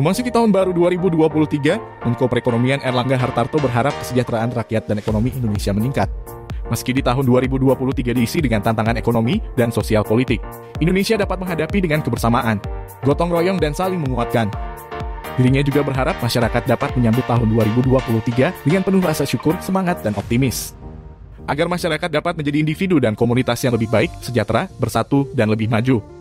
Memasuki tahun baru 2023, Menko Perekonomian Erlangga Hartarto berharap kesejahteraan rakyat dan ekonomi Indonesia meningkat. Meski di tahun 2023 diisi dengan tantangan ekonomi dan sosial politik, Indonesia dapat menghadapi dengan kebersamaan, gotong royong dan saling menguatkan. Dirinya juga berharap masyarakat dapat menyambut tahun 2023 dengan penuh rasa syukur, semangat, dan optimis. Agar masyarakat dapat menjadi individu dan komunitas yang lebih baik, sejahtera, bersatu, dan lebih maju.